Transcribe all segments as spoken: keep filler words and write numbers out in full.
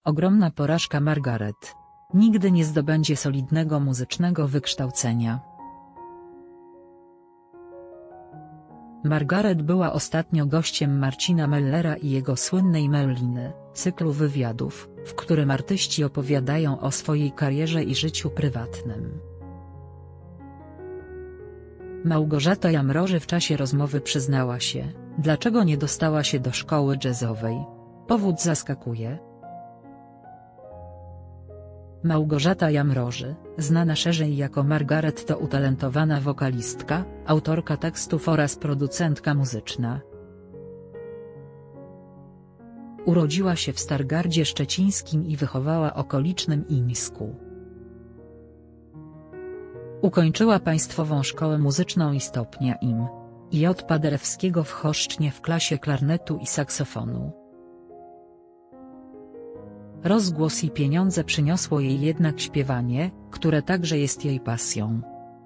Ogromna porażka Margaret. Nigdy nie zdobędzie solidnego muzycznego wykształcenia. Margaret była ostatnio gościem Marcina Mellera i jego słynnej Melliny, cyklu wywiadów, w którym artyści opowiadają o swojej karierze i życiu prywatnym. Małgorzata Jamroży w czasie rozmowy przyznała się, dlaczego nie dostała się do szkoły jazzowej. Powód zaskakuje. Małgorzata Jamroży, znana szerzej jako Margaret, to utalentowana wokalistka, autorka tekstów oraz producentka muzyczna. Urodziła się w Stargardzie Szczecińskim i wychowała okolicznym Imsku. Ukończyła Państwową Szkołę Muzyczną i stopnia im. J. Paderewskiego w Choszcznie w klasie klarnetu i saksofonu. Rozgłos i pieniądze przyniosło jej jednak śpiewanie, które także jest jej pasją.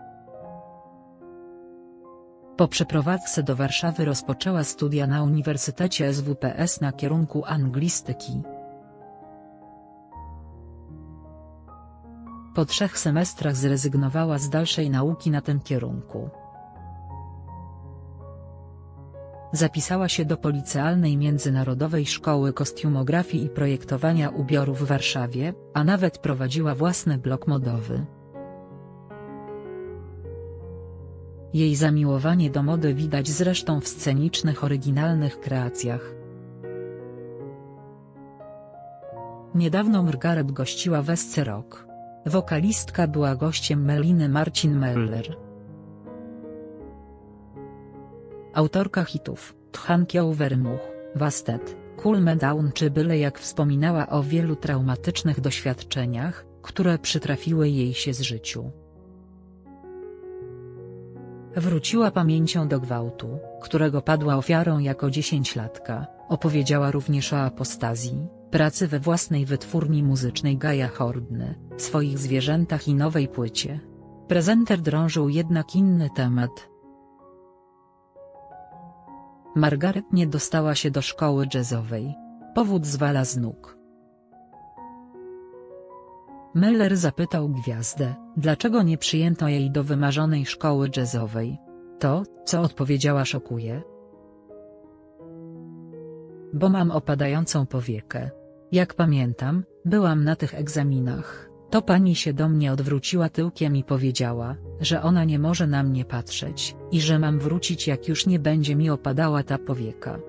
Po przeprowadzce do Warszawy rozpoczęła studia na Uniwersytecie S W P S na kierunku anglistyki. Po trzech semestrach zrezygnowała z dalszej nauki na tym kierunku. Zapisała się do Policealnej Międzynarodowej Szkoły Kostiumografii i Projektowania Ubioru w Warszawie, a nawet prowadziła własny blog modowy. Jej zamiłowanie do mody widać zresztą w scenicznych oryginalnych kreacjach. Niedawno Margaret gościła w Esce Rock. Wokalistka była gościem Melliny Marcin Meller. Autorka hitów, Tchankieł Vermuch, Wasted, Cool Me Down czy byle jak wspominała o wielu traumatycznych doświadczeniach, które przytrafiły jej się z życiu. Wróciła pamięcią do gwałtu, którego padła ofiarą jako dziesięciolatka, opowiedziała również o apostazji, pracy we własnej wytwórni muzycznej Gaja Hordny, swoich zwierzętach i nowej płycie. Prezenter drążył jednak inny temat. Margaret nie dostała się do szkoły jazzowej. Powód zwala z nóg. Meller zapytał gwiazdę, dlaczego nie przyjęto jej do wymarzonej szkoły jazzowej. To, co odpowiedziała, szokuje. Bo mam opadającą powiekę. Jak pamiętam, byłam na tych egzaminach, to pani się do mnie odwróciła tyłkiem i powiedziała, że ona nie może na mnie patrzeć, i że mam wrócić jak już nie będzie mi opadała ta powieka.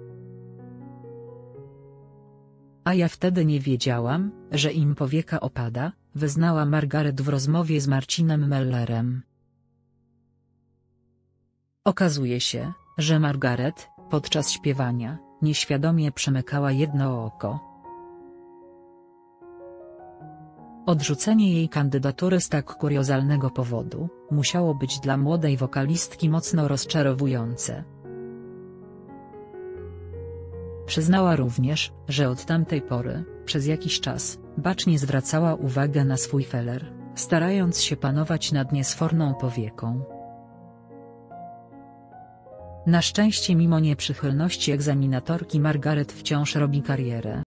A ja wtedy nie wiedziałam, że im powieka opada, wyznała Margaret w rozmowie z Marcinem Mellerem. Okazuje się, że Margaret, podczas śpiewania, nieświadomie przymykała jedno oko. Odrzucenie jej kandydatury z tak kuriozalnego powodu, musiało być dla młodej wokalistki mocno rozczarowujące. Przyznała również, że od tamtej pory, przez jakiś czas, bacznie zwracała uwagę na swój feler, starając się panować nad niesforną powieką. Na szczęście mimo nieprzychylności egzaminatorki Margaret wciąż robi karierę.